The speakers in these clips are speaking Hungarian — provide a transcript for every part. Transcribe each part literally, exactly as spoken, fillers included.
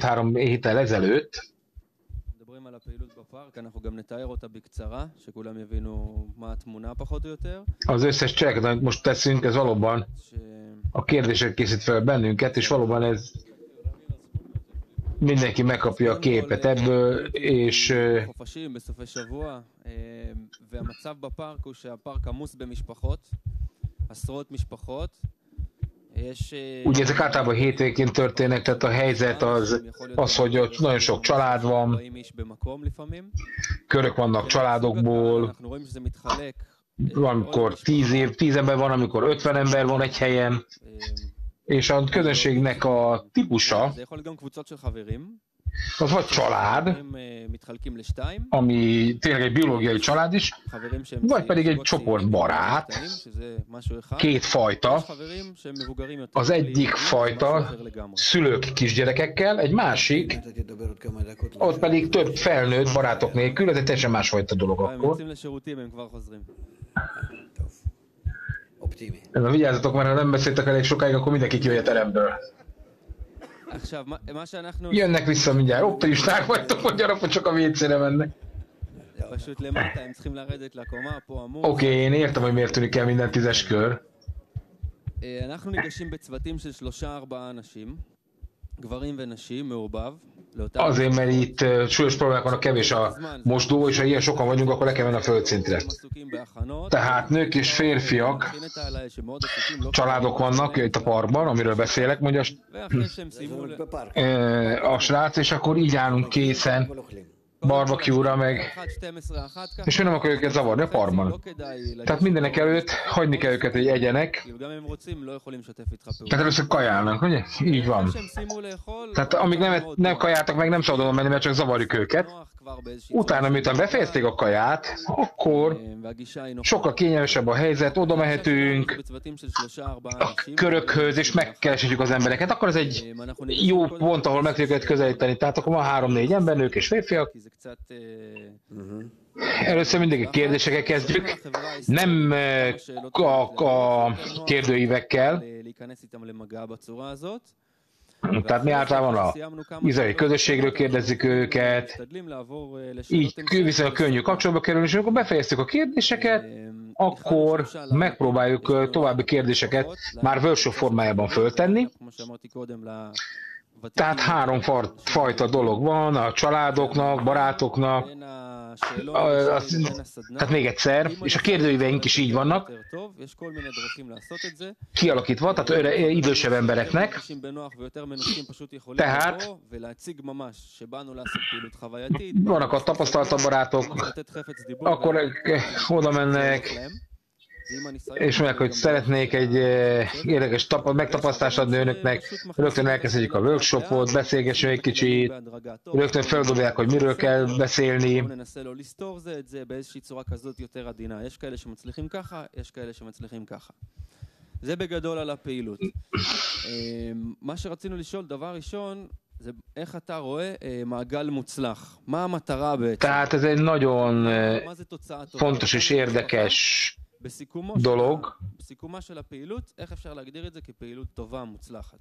két-három héttel ezelőtt. Az összes cselekedet, amit most teszünk, ez valóban a kérdések készít fel bennünket, és valóban ez mindenki megkapja a képet ebből, és ugye ezek általában hétvégén történnek, tehát a helyzet az, az, hogy nagyon sok család van, körök vannak családokból, valamikor tíz év, tíz ember van, amikor ötven ember van egy helyen, és a közönségnek a típusa az vagy család, ami tényleg egy biológiai család is, vagy pedig egy csoport barát, két fajta. Az egyik fajta szülők kisgyerekekkel, egy másik, ott pedig több felnőtt barátok nélkül, ez egy teljesen másfajta dolog akkor. Vigyázzatok, mert ha nem beszéltek elég sokáig, akkor mindenki kijöjj a teremből. Jönnek vissza mindjárt, optimisták vagytok, hogy gyarapot csak a vécére mennek. Oké, okay, én értem, hogy miért tűnik el minden tízes kör. Azért, mert itt uh, súlyos problémák vannak, kevés a mosdó, és ha ilyen sokan vagyunk, akkor le kell menni a földszintre. Tehát nők és férfiak, családok vannak itt a parkban, amiről beszélek, mondja a srác, és akkor így állunk készen, barbecue-ra meg, és ő nem akarja őket zavarni a parkban. Tehát mindenek előtt hagyni kell őket, hogy egyenek. Tehát először kajálnak, ugye? Így van. Tehát amíg nem, nem kajáltak meg, nem szabad oda menni, mert csak zavarjuk őket. Utána, miután befejezték a kaját, akkor sokkal kényelmesebb a helyzet, oda mehetünk a körökhöz, és megkereshetjük az embereket. Akkor ez egy jó pont, ahol meg tudjuk őket közelíteni. Tehát akkor van három-négy ember, nők és férfiak. Először mindig a kérdésekkel kezdjük, nem a, a kérdőívekkel. Tehát mi általában a izraeli közösségről kérdezzük őket, így viszonylag könnyű kapcsolatba kerülni, és amikor befejeztük a kérdéseket, akkor megpróbáljuk további kérdéseket már workshop formájában föltenni. Tehát három fajta dolog van, a családoknak, barátoknak, a, a, tehát még egyszer, és a kérdőíveink is így vannak, kialakítva, tehát öre, idősebb embereknek, tehát vannak a tapasztaltabb barátok, akkor oda mennek, és mondják, hogy szeretnék egy érdekes megtapasztást adni önöknek, rögtön elkezdjük a workshopot, beszélgessünk egy kicsit, rögtön feldobják, hogy miről kell beszélni. זה בגדול על הפעילות. מה שרצינו לשאול, דבר ראשון, זה איך אתה רואה מעגל מוצלח. מה המטרה בעצם? Tehát ez egy nagyon fontos és érdekes dolog. בסיכומה של הפעילות, איך אפשר להגדיר את זה כפעילות טובה, מוצלחת?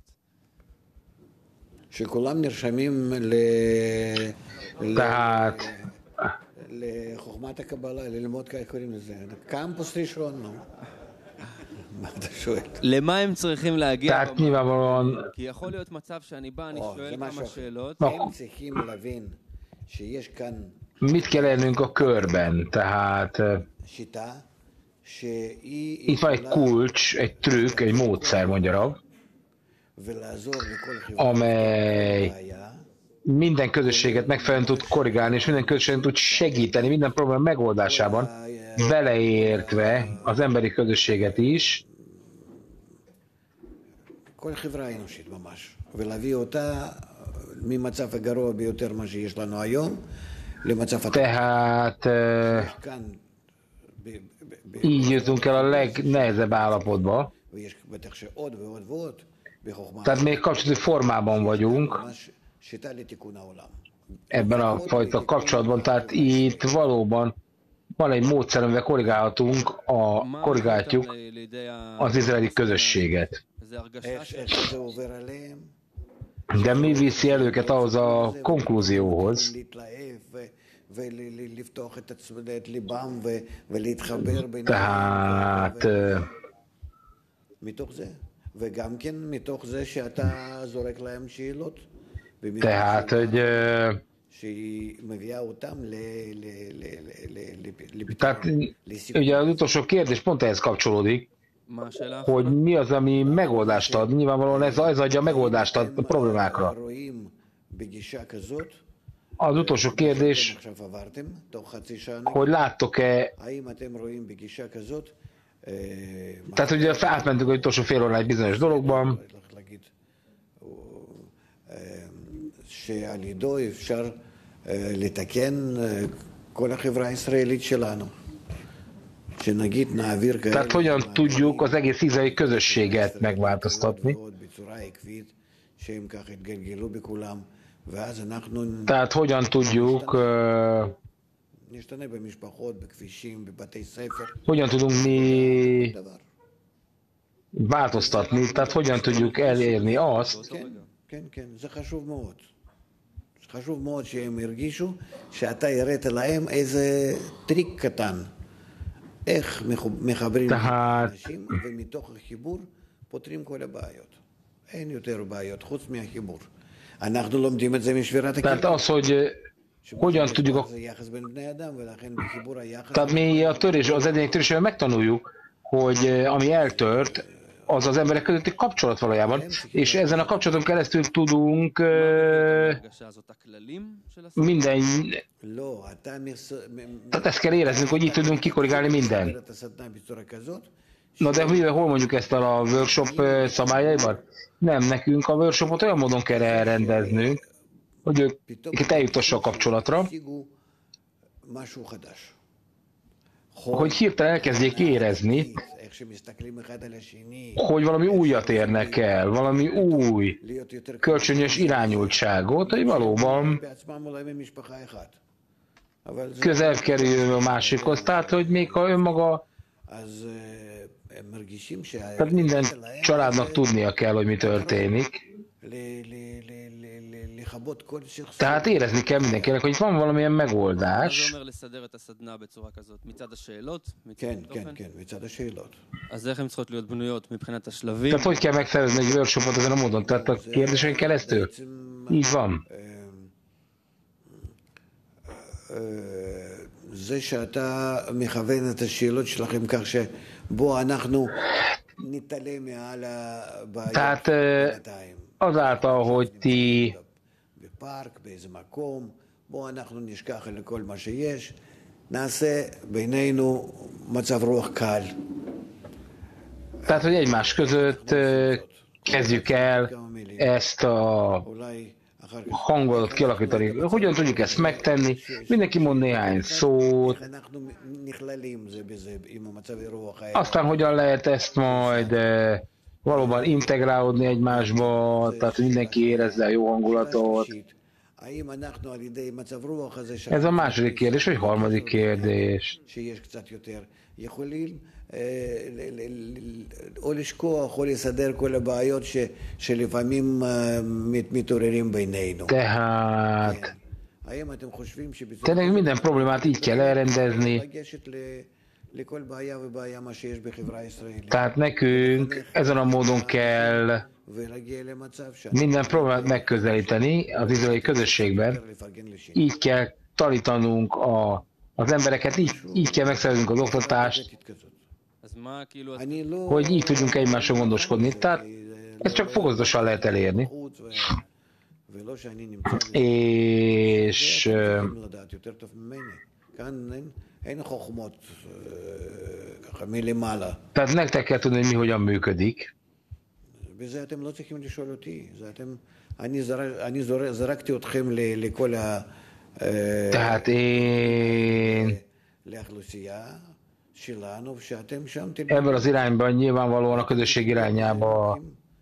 שכולם נרשמים ל... Tehát... לחוכמת הקבלה, ללמוד איך קוראים לזה. קמפוס ראשון, נו. מה אתה שואל? למה הם צריכים להגיע? Tehát nyilvánvalóan... כי יכול להיות מצב שאני בא, אני שואל כמה שאלות. הם צריכים להבין שיש כאן... Mit kell elérnünk a körben? Tehát... Itt van egy kulcs, egy trükk, egy módszer, mondja Rav, amely minden közösséget megfelelően tud korrigálni, és minden közösséget tud segíteni minden probléma megoldásában, beleértve az emberi közösséget is. Tehát így jutunk el a legnehezebb állapotba. Tehát még kapcsolati formában vagyunk ebben a fajta kapcsolatban, tehát itt valóban van egy módszer, amivel korrigálhatunk, a, korrigálhatjuk az izraeli közösséget. De mi viszi el őket ahhoz a konklúzióhoz, tehát tehát, hogy tehát ugye az utolsó kérdés pont ehhez kapcsolódik, hogy mi az, ami megoldást ad. Nyilvánvalóan ez, ez adja a megoldást a problémákra. Az utolsó kérdés, hogy láttok-e, tehát ugye átmentünk az utolsó fél órán egy bizonyos dologban, tehát hogyan tudjuk az egész izraeli közösséget megváltoztatni? Tehát hogyan tudjuk, uh, hogyan tudunk mi változtatni, tehát hogyan tudjuk elérni azt, חשוב מאוד שהם הרגישו שאתה הראת להם איזה טריק קטן איך מחברים אנשים ומתוך החיבור פותרים כל הבעיות. אין יותר בעיות חוץ מהחיבור. אנחנו לומדים את זה משבירת הכלים. Tehát az, hogy hogyan tudjuk a... Tehát mi a törés, az edények törésével megtanuljuk, hogy ami eltört, az az emberek közötti kapcsolat valójában, és ezen a kapcsolaton keresztül tudunk uh, minden... Tehát ezt kell éreznünk, hogy így tudunk kikorrigálni mindent. Na de mivel hol mondjuk ezt a workshop szabályaiban? Nem, nekünk a workshopot olyan módon kell elrendeznünk, hogy őket eljutassa a kapcsolatra, hogy hirtelen elkezdjék érezni, hogy valami újat érnek el, valami új, kölcsönös irányultságot, hogy valóban közel kerül a másikhoz, tehát hogy még ha önmaga, tehát minden családnak tudnia kell, hogy mi történik. Tehát érezni kell mindenkinek, hogy itt van valamilyen megoldás. Tehát hogy kell megszervezni egy workshopot ezen a módon? Tehát a kérdésen keresztül? Így van. זה שאתה מכוון את השאלות שלכם כך שבו אנחנו נתעלם מעל הבעיות. Tehát azáltal, hogy ti בפארק, באיזה מקום, בו אנחנו נשכח לכל מה שיש, נעשה בינינו מצב רוח קל. Tehát, hogy egymás között kezdjük el ezt a hangulatot kialakítani. Hogyan tudjuk ezt megtenni? Mindenki mond néhány szót. Aztán hogyan lehet ezt majd valóban integrálódni egymásba, tehát mindenki érezze a jó hangulatot. Ez a második kérdés, vagy harmadik kérdés? או לשכוח או לסדר כל הבעיות שלפעמים מתעוררים בינינו. Tehát tényleg minden problémát így kell elrendezni. Tehát nekünk ezen a módon kell minden problémát megközelíteni az izraeli közösségben. Így kell tanítanunk a, az embereket, így, így kell megszerveznünk az oktatást, hogy így tudjunk egymáson gondoskodni. Tehát ezt csak fokozatosan lehet elérni. És tehát nektek kell tudni, hogy mi hogyan működik. Tehát én ebben az irányban nyilvánvalóan a közösség irányába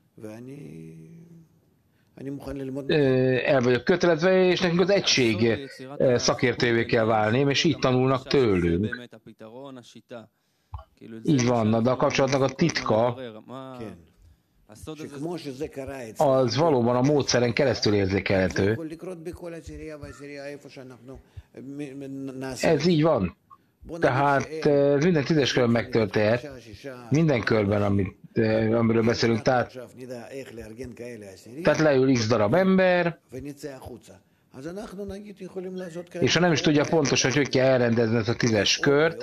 el vagyok kötelezve, és nekünk az egység szakértővé kell válni, és így tanulnak tőlünk. Így van, de a kapcsolatnak a titka az valóban a módszeren keresztül érzékelhető. Ez így van. Tehát ez minden tízes körben megtörténhet, minden körben, amit, amiről beszélünk. Tehát, tehát leül x darab ember, és ha nem is tudja pontosan, hogy hogy kell elrendezni ezt a tízes kört,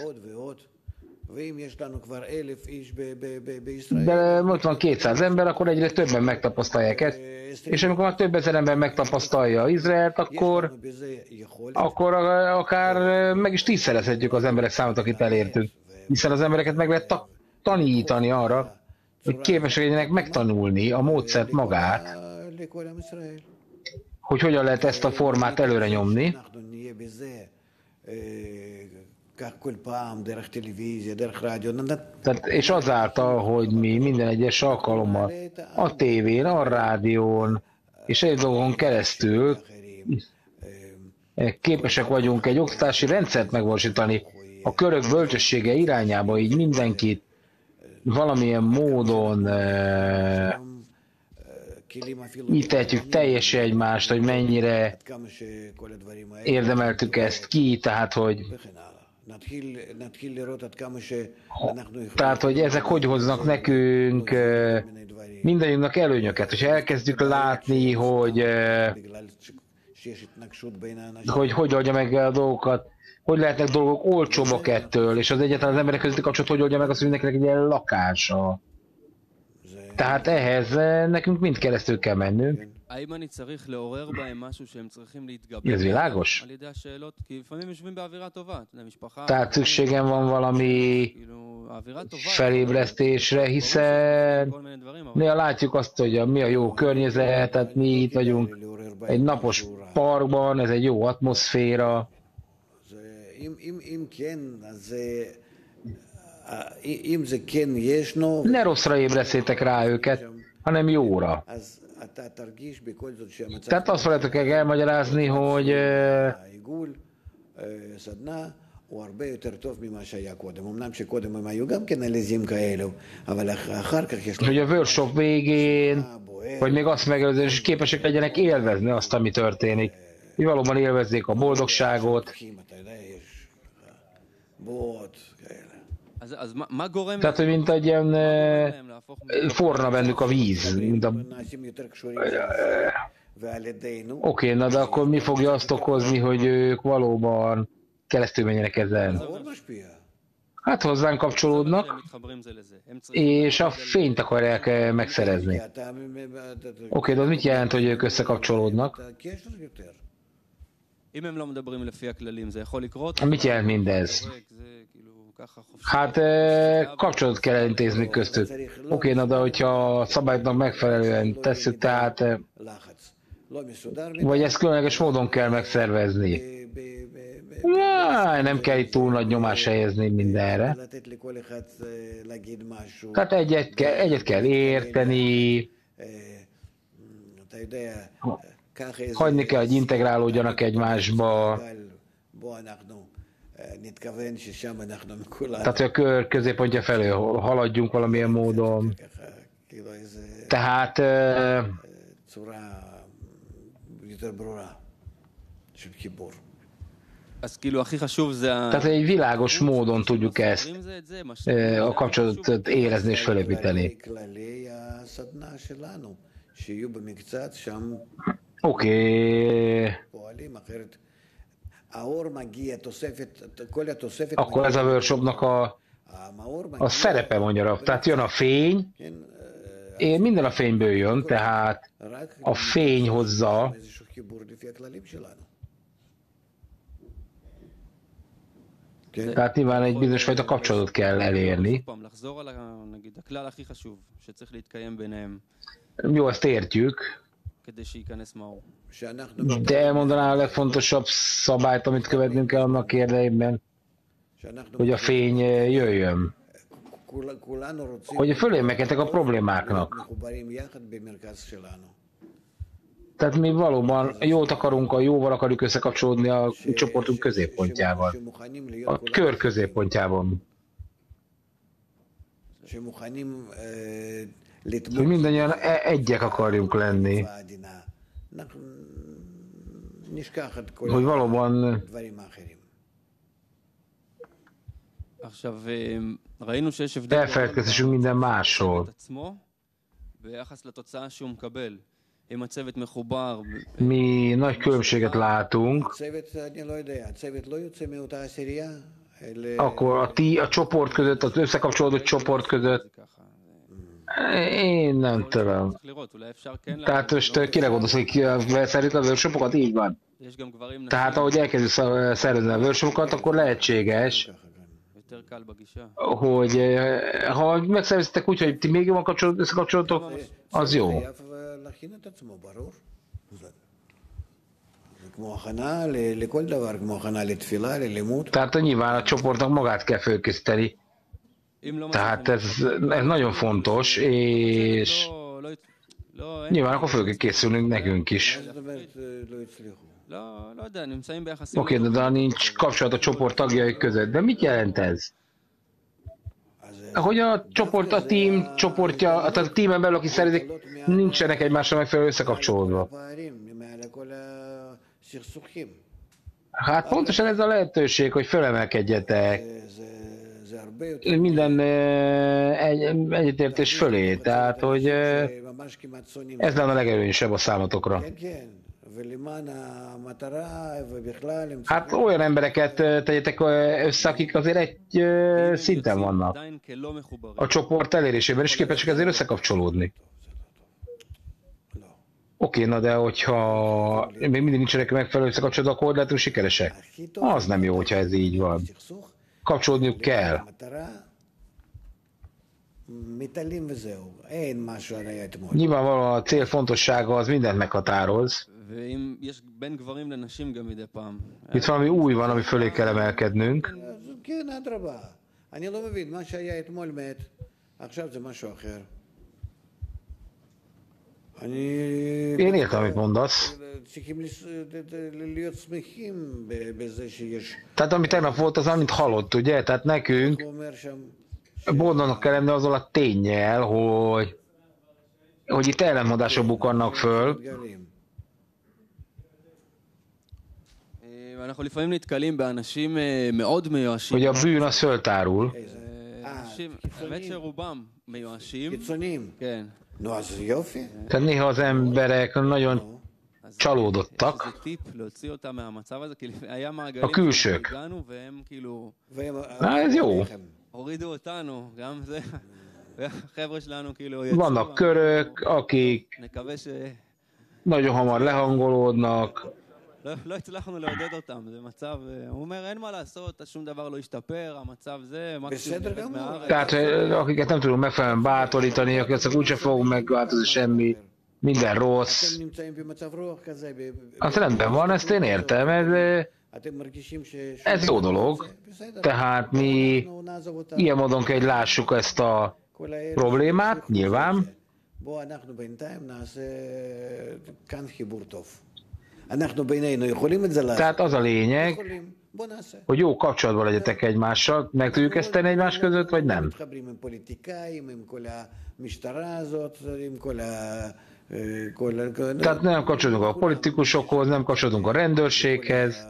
de ott van kétszáz ember, akkor egyre többen megtapasztalják ezt, és amikor már több ezer ember megtapasztalja Izraelt, akkor, akkor akár meg is tízszerezhetjük az emberek számot, akit elértünk. Hiszen az embereket meg lehet ta tanítani arra, hogy képesek legyenek megtanulni a módszert magát, hogy hogyan lehet ezt a formát előre nyomni. Tehát, és azáltal, hogy mi minden egyes alkalommal a tévén, a rádión és egy dolgon keresztül képesek vagyunk egy oktatási rendszert megvalósítani a körök bölcsessége irányába, így mindenkit valamilyen módon e, így tehetjük teljesen egymást, hogy mennyire érdemeltük ezt ki, tehát hogy Tehát, hogy ezek hogy hoznak nekünk, mindannyiunknak előnyöket. Hogyha elkezdjük látni, hogy hogy, hogy oldja meg a dolgokat, hogy lehetnek dolgok olcsóbbak ettől, és az egyáltalán az emberek közötti kapcsolat hogy oldja meg azt, hogy mindenkinek egy ilyen lakása. Tehát ehhez nekünk mind keresztül kell mennünk. Ez világos? Tehát szükségem van valami felébresztésre, hiszen néha látjuk azt, hogy mi a jó környezet, tehát mi itt vagyunk egy napos parkban, ez egy jó atmoszféra. Ne rosszra ébresztétek rá őket, hanem jóra. Tehát azt veletek kell elmagyarázni, hogy hogy a workshop végén, vagy még azt megelőzően is képesek legyenek élvezni azt, ami történik. Hogy valóban élvezzék a boldogságot. Tehát, hogy mint egy ilyen forna bennük a víz. Mint a... Oké, okay, na de akkor mi fogja azt okozni, hogy ők valóban keresztül menjenek ezen? Hát hozzánk kapcsolódnak, és a fényt akarják megszerezni. Oké, okay, de az mit jelent, hogy ők összekapcsolódnak? Mit jelent mindez? Hát kapcsolatot kell elintézni köztük. Oké, okay, na de hogyha a szabályoknak megfelelően tesszük, tehát vagy ezt különleges módon kell megszervezni. Ja, nem kell itt túl nagy nyomás helyezni mindenre. Tehát egyet kell, egyet kell érteni, hagyni kell, hogy integrálódjanak egymásba. Tehát, hogy a kör középpontja felé haladjunk valamilyen módon. Tehát Tehát egy világos módon tudjuk ezt a kapcsolatot érezni és felépíteni. Oké. Akkor ez a workshopnak a, a szerepe, mondja. Tehát jön a fény, én minden a fényből jön, tehát a fény hozza Tehát nyilván egy bizonyos fajta kapcsolatot kell elérni. Jó, ezt értjük. De elmondaná a legfontosabb szabályt, amit követnünk kell annak érdekében, hogy a fény jöjjön. Hogy fölémekedtek a problémáknak. Tehát mi valóban jót akarunk, a jóval akarjuk összekapcsolódni a csoportunk középpontjával. A kör középpontjában. hogy mindannyian egyek akarjunk lenni. Hogy valóban elfeledkezünk minden másról. Mi nagy különbséget látunk, akkor a, ti, a csoport között, az összekapcsolódott csoport között, én nem tudom. Tehát most kire gondolsz, hogy szerint a workshopokat? Így van. Tehát ahogy elkezdjük szervezni a workshopokat, akkor lehetséges, hogy ha megszerveztek úgy, hogy ti még jobban összekapcsolódtok, az jó. Tehát nyilván a csoportnak magát kell fölkészíteni. Tehát ez, ez nagyon fontos, és nyilván akkor föl kell készülnünk nekünk is. Oké, okay, de nincs kapcsolat a csoport tagjai között. De mit jelent ez? Hogy a csoport, a team csoportja, tehát a teamen belül, aki szervezik, nincsenek egymásra megfelelő összekapcsolódva. Hát pontosan ez a lehetőség, hogy fölemelkedjetek minden egy, egyetértés fölé, tehát hogy ez lenne a legerősebb a számotokra. Hát olyan embereket tegyetek össze, akik azért egy szinten vannak. A csoport elérésében is képesek ezért összekapcsolódni. Oké, na de hogyha még mindig nincsenek megfelelő összekapcsolódva, akkor lehetünk sikeresek. Az nem jó, hogyha ez így van. Kapcsolódniuk kell. Nyilvánvalóan a cél fontossága az mindent meghatároz. Itt valami új van, ami fölé kell emelkednünk. Én értem, amit mondasz. Tehát ami tegnap volt, az amit halott, ugye? Tehát nekünk boldognak kell lenni azzal a ténnyel, hogy, hogy itt ellentmondások bukannak föl. Hogy a bűn az föltárul. Tehát néha az emberek nagyon csalódottak. A külsők. Na, ez jó. Vannak körök, akik nagyon hamar lehangolódnak. לא הצלחנו לעודד אותם, זה מצב, הוא אומר אין מה לעשות, שום דבר לא ישתפר, המצב זה, מקסימום מהארץ. Tehát akiket nem tudunk megfelelően bátorítani, akiket úgyse fogunk megváltozni semmi, minden rossz. Az rendben van, ezt én értem, ez, ez jó dolog. Tehát mi ilyen módon kell, hogy lássuk ezt a problémát, nyilván. Tehát az a lényeg, hogy jó kapcsolatban legyetek egymással, meg tudjuk ezt tenni egymás között, vagy nem? Tehát nem kapcsolódunk a politikusokhoz, nem kapcsolódunk a rendőrséghez,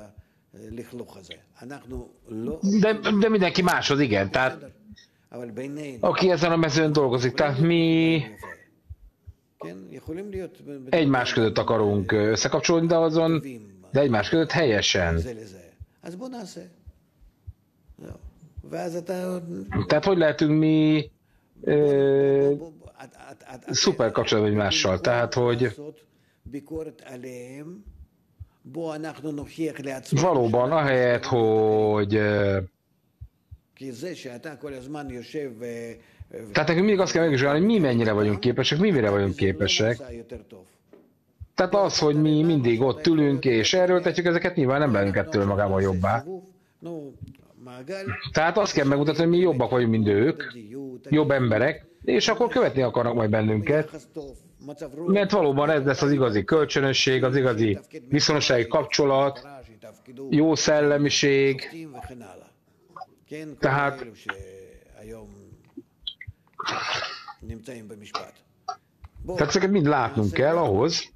de, de mindenki máshoz, igen, tehát aki ezen a mezőn dolgozik, tehát mi egymás között akarunk összekapcsolódni, de azon, de egymás között helyesen. Tehát hogy lehetünk mi ö, szuper kapcsolatban egymással? Tehát, hogy valóban ahelyett, hogy tehát nekünk mindig azt kell megvizsgálni, hogy mi mennyire vagyunk képesek, mi mire vagyunk képesek. Tehát az, hogy mi mindig ott ülünk és erőltetjük ezeket, nyilván nem lennünk ettől magával jobbá. Tehát azt kell megmutatni, hogy mi jobbak vagyunk, mint ők, jobb emberek, és akkor követni akarnak majd bennünket. Mert valóban ez lesz az igazi kölcsönösség, az igazi viszonossági kapcsolat, jó szellemiség. Tehát Tehát ezeket mind látnunk kell ahhoz,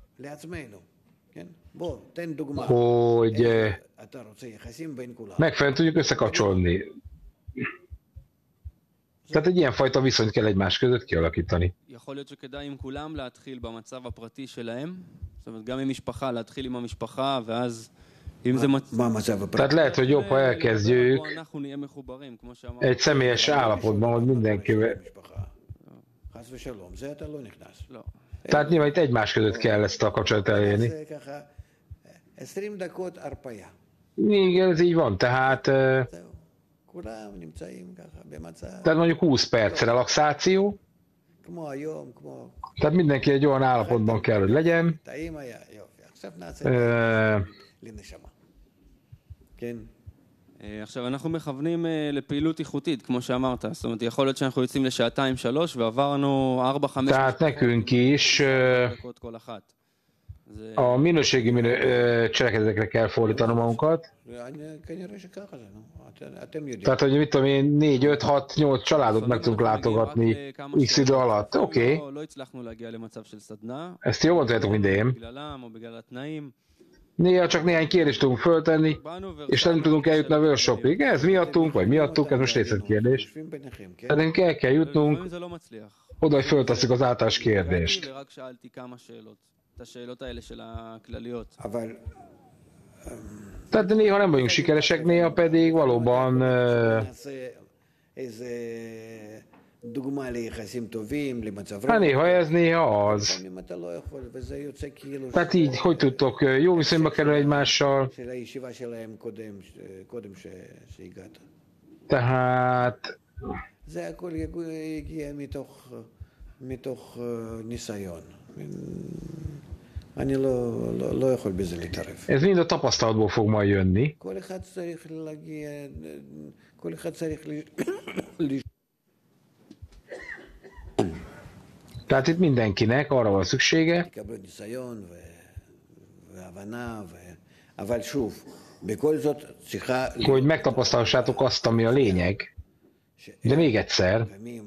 hogy megfelelően tudjuk összekapcsolni. Tehát egy ilyen fajta viszonyt kell egymás között kialakítani. Tehát lehet, hogy jobb, ha elkezdjük egy személyes állapotban, hogy mindenkivel. Tehát nyilván itt egymás között kell ezt a kapcsolatot elérni. Igen, ez így van, tehát, tehát mondjuk húsz perc relaxáció, tehát mindenki egy olyan állapotban kell, hogy legyen. עכשיו אנחנו מכוונים לפעילות איכותית, כמו שאמרת, זאת אומרת, יכול להיות שאנחנו יוצאים לשעתיים שלוש ועברנו ארבע חמש tehát nekünk is כל אחת. a minőségi minő, cselekedetekre kell fordítani magunkat. Tehát, hogy mit tudom én, négy, öt, hat, nyolc családot meg tudunk látogatni x idő alatt. Oké. Okay. Ezt jól mondjátok, mint én. Néha csak néhány kérdést tudunk föltenni, és nem tudunk eljutni a workshopig. Ez miattunk, vagy miattuk, ez most részletkérdés. Tehát nekünk el kell jutnunk oda, hogy föltesszük az általános kérdést. Tehát néha nem vagyunk sikeresek, néha pedig valóban hát néha ez, néha az. Tehát így, hogy tudtok jó viszonyba kerülni egymással. Tehát ez mind a tapasztalatból fog majd jönni. Tehát itt mindenkinek arra van szüksége, hogy megtapasztalhassátok azt, ami a lényeg. De még egyszer,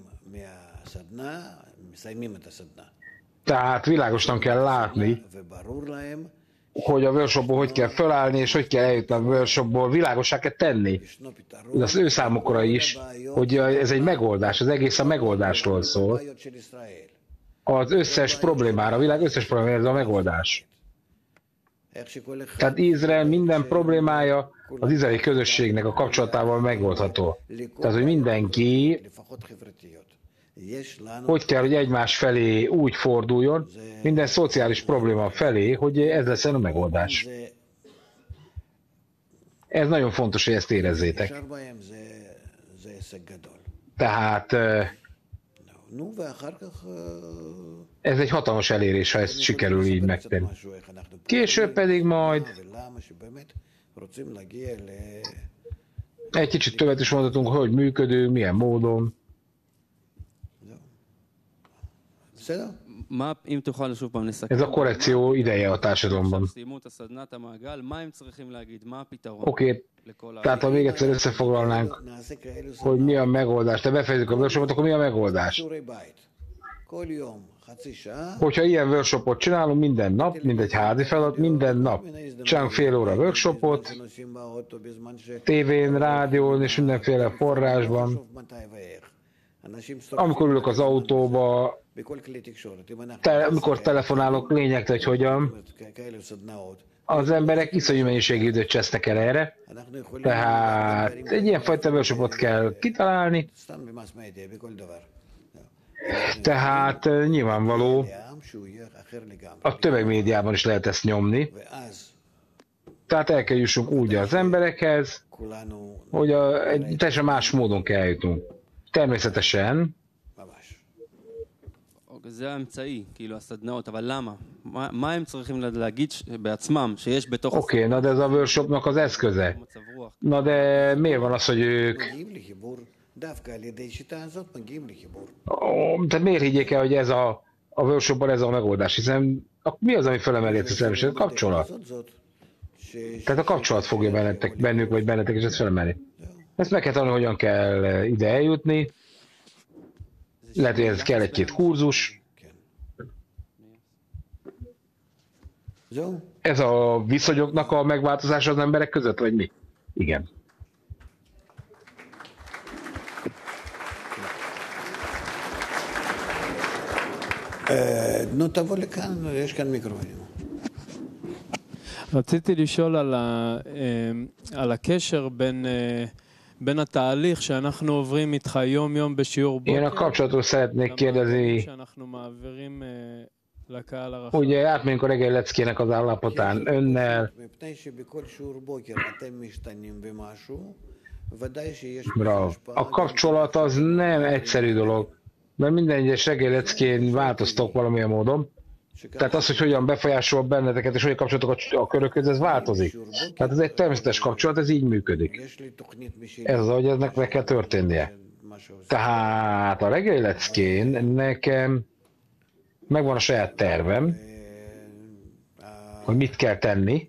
tehát világosan kell látni, hogy a workshopból hogy kell felállni, és hogy kell eljutni a workshopból, világossá kell tenni. Ez az ő számukra is, hogy ez egy megoldás, az egész a megoldásról szól. Az összes problémára, a világ összes problémára ez a megoldás. Tehát Izrael minden problémája az izraeli közösségnek a kapcsolatával megoldható. Tehát, hogy mindenki hogy kell, hogy egymás felé úgy forduljon, minden szociális probléma felé, hogy ez lesz a megoldás. Ez nagyon fontos, hogy ezt érezzétek. Tehát ez egy hatalmas elérés, ha ezt sikerül így megtenni. Később pedig majd egy kicsit többet is mondhatunk, hogy működünk, milyen módon. Ez a korrekció ideje a társadalomban. Oké, okay. Tehát ha még egyszer összefoglalnánk, hogy mi a megoldás, te befejezzük a workshopot, akkor mi a megoldás? Hogyha ilyen workshopot csinálunk minden nap, mint egy házi feladat, minden nap csinálunk fél óra workshopot, tévén, rádión és mindenféle forrásban. Amikor ülök az autóba, te, amikor telefonálok, lényegtelen, hogy hogyan, az emberek iszonyú mennyiségű időt csesznek el erre, tehát egy ilyen fajta workshopot kell kitalálni, tehát nyilvánvaló, a tömegmédiában is lehet ezt nyomni, tehát el kell jussunk úgy az emberekhez, hogy a, egy teljesen más módon kell eljutnunk. Természetesen, זה האמצעי, כאילו הסדנאות, אבל למה? מה, מה הם צריכים להגיד בעצמם, שיש בתוך... Oké, na de ez a workshopnak az eszköze. Na de miért van az, hogy ők... Oh, tehát miért higgyék el, hogy ez a, a workshopban ez a megoldás? Hiszen mi az, ami felemeli ezt a szervezetet? Kapcsolat. Tehát a kapcsolat fogja bennetek, bennük, vagy bennetek, és ezt felemeli. Ezt meg kell tanulni, hogyan kell ide eljutni. Lehet, hogy ez kell egy-két kurzus. Ez a viszonyoknak a megváltozása az emberek között, vagy mi? Igen. נו, תבוא לכאן, יש כאן מיקרופונים. רציתי לשאול על, ה, על הקשר בין, בין התהליך שאנחנו עוברים איתך יום יום בשיעור בוקר. Én a kapcsolatról szeretnék kérdezni, שאנחנו מעבירים לקהל הרחב. ugye átmegyünk a reggeli leckének az állapotán önnel. Bravo. A kapcsolat az nem egyszerű dolog, mert minden egyes reggeli leckén változtok valamilyen módon. Tehát az, hogy hogyan befolyásol benneteket és hogyan kapcsolatok a, a körök között, ez változik. Tehát ez egy természetes kapcsolat, ez így működik. Ez az, hogy eznek meg kell történnie. Tehát a reggeli leckén nekem megvan a saját tervem, hogy mit kell tenni.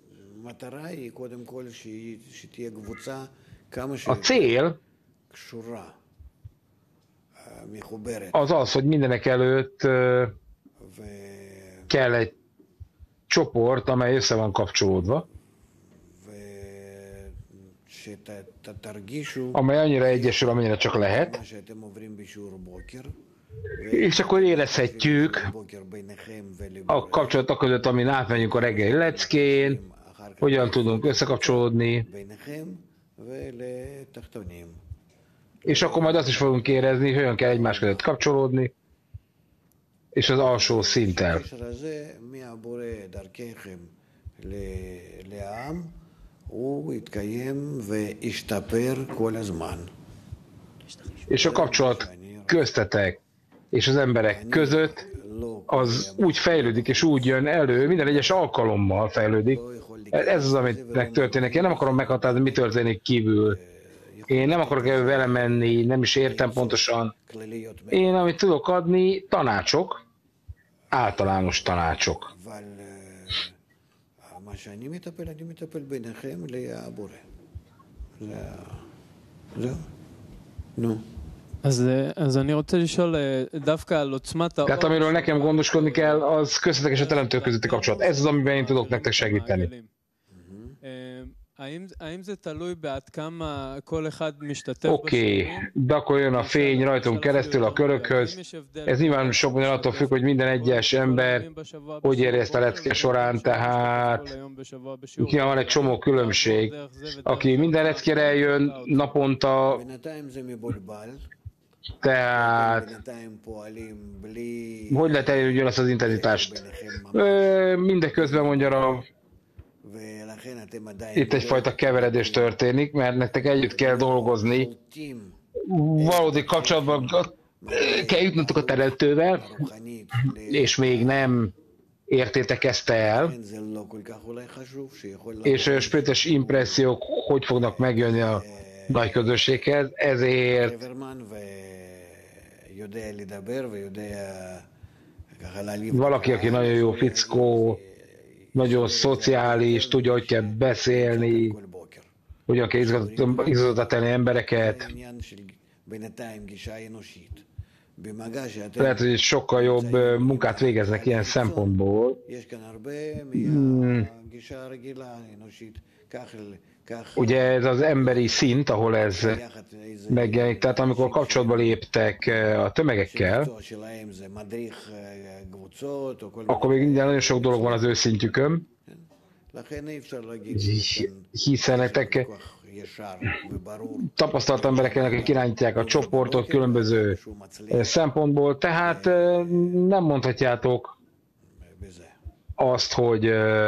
A cél az az, hogy mindenek előtt kell egy csoport, amely össze van kapcsolódva, amely annyira egyesül, amennyire csak lehet, és akkor érezhetjük a kapcsolatok között, amin átmegyünk a reggeli leckén, hogyan tudunk összekapcsolódni, és akkor majd azt is fogunk érezni, hogy hogyan kell egymás között kapcsolódni, és az alsó szinttel. És a kapcsolat köztetek és az emberek között az úgy fejlődik és úgy jön elő, minden egyes alkalommal fejlődik. Ez az, amit megtörténik. Én nem akarom meghatározni, mi történik kívül. Én nem akarok el vele menni, nem is értem pontosan. Én, amit tudok adni, tanácsok, általános tanácsok. אז, אז אני רוצה לשאול דווקא על עוצמת האור. Tehát amiről nekem gondoskodni kell, az köztetek és a teremtő közötti kapcsolat. Ez az, amiben én tudok nektek segíteni. Oké, de akkor jön a fény rajtunk keresztül a körökhöz. Ez nyilván sok minden attól függ, hogy minden egyes ember hogy érje ezt a lecke során, tehát nyilván van egy csomó különbség. Aki minden leckére eljön naponta, tehát hogy lehet elérni ugyanazt az intenzitást? Mindeközben mondja a itt egyfajta keveredés történik, mert nektek együtt kell dolgozni. Valódi kapcsolatban kell jutnotok a teremtővel, és még nem értétek ezt el. És a spirites impressziók hogy fognak megjönni a nagy közösséghez, ezért valaki, aki nagyon jó fickó, nagyon szociális, tudja, hogy kell beszélni, hogyan kell izgatottan tenni embereket. Lehet, hogy sokkal jobb munkát végeznek ilyen szempontból. Hmm. Ugye ez az emberi szint, ahol ez megjelenik, tehát amikor kapcsolatba léptek a tömegekkel, akkor még nagyon sok dolog van az ő szintjükön, hiszen nektek tapasztalt emberek, akik irányítják a csoportot különböző szempontból, tehát nem mondhatjátok azt, hogy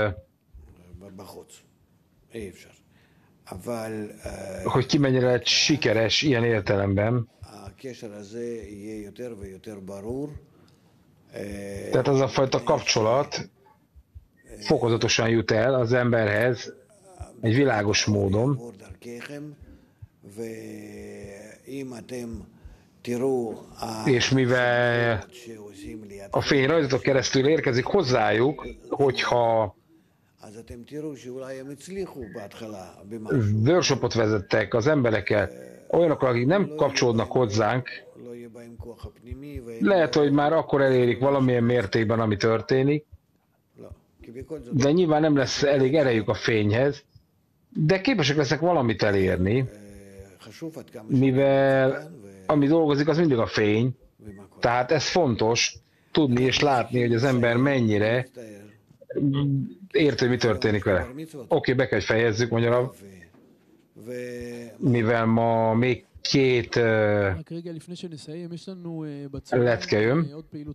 hogy ki mennyire lett sikeres ilyen értelemben. Tehát az a fajta kapcsolat fokozatosan jut el az emberhez egy világos módon. És mivel a fény rajtatok keresztül érkezik hozzájuk, hogyha workshopot vezettek az emberekkel, olyanok, akik nem kapcsolódnak hozzánk, lehet, hogy már akkor elérik valamilyen mértékben, ami történik, de nyilván nem lesz elég erejük a fényhez, de képesek lesznek valamit elérni, mivel ami dolgozik, az mindig a fény, tehát ez fontos tudni és látni, hogy az ember mennyire érti, hogy mi történik vele. Oké, okay, be kell, hogy fejezzük, magyarul, mivel ma még két uh, lecke jön.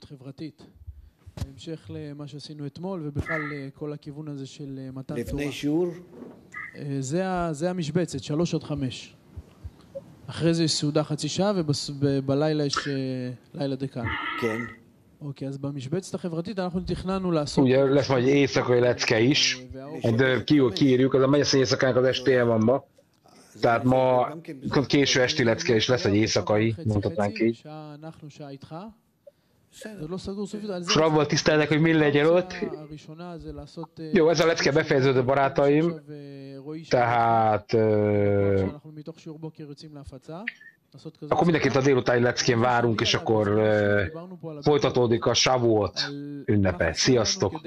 בהמשך למה שעשינו אתמול ובכלל כל הכיוון הזה של מתן תורה. לפני שיעור? זה, זה המשבצת, שלוש עד חמש. אחרי זה יש סעודה חצי שעה ובלילה יש לילה דקה. כן. אוקיי, אז במשבצת החברתית אנחנו תכננו לעשות... Ugye lesz majd egy éjszakai lecke is, de kiírjuk, az a megyeszény éjszakánk az estéje van ma. Tehát ma késő esti lecke is lesz egy éjszakai, mondhatnánk így. És abban tisztelnek, hogy mi legyen ott. Jó, ez a lecke befejeződött, barátaim. Tehát... Uh, akkor mindenkit a délutáni leckén várunk, és akkor uh, folytatódik a Shavuot ünnepe. Sziasztok!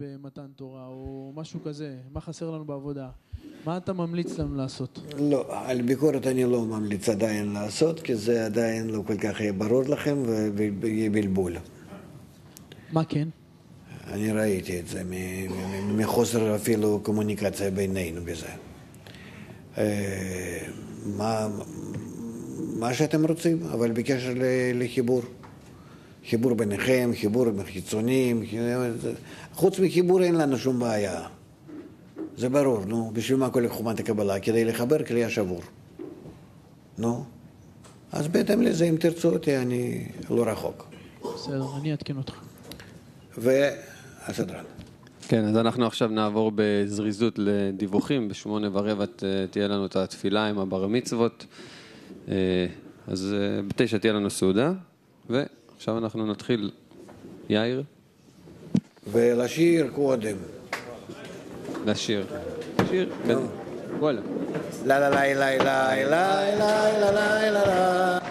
מה אתה ממליץ לנו לעשות? לא, על ביקורת אני לא ממליץ עדיין לעשות, כי זה עדיין לא כל כך יהיה ברור לכם ויהיה בלבול. מה כן? אני ראיתי את זה מחוסר אפילו קומוניקציה בינינו בזה. מה, מה שאתם רוצים, אבל בקשר לחיבור. חיבור ביניכם, חיבור עם החיצונים, חוץ מחיבור אין לנו שום בעיה. זה ברור, נו, בשביל מה כל חומת הקבלה? כדי לחבר כלי השבור. נו, אז בהתאם לזה, אם תרצו אותי, אני לא רחוק. בסדר, אני אתקן אותך. והסדרן. כן, אז אנחנו עכשיו נעבור בזריזות לדיווחים. בשמונה ורבע תהיה לנו את התפילה עם הבר מצוות. אז בתשע תהיה לנו סעודה. ועכשיו אנחנו נתחיל. יאיר? ולשיר קודם. לשיר. שיר? וואלה. לה לה לה לה לה לה לה לה לה לה